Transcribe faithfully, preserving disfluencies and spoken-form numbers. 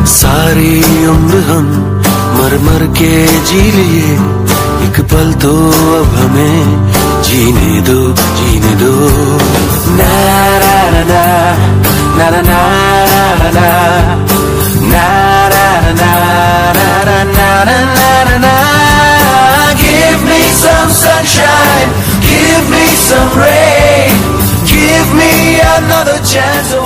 सारी उम्र हम मर मर के जी लिए, एक पल तो अब हमें जीने दो, जीने दो। ना ना ना ना ना ना ना ना ना na na na na na na na. Give me some sunshine, give me some rain, give me another chance.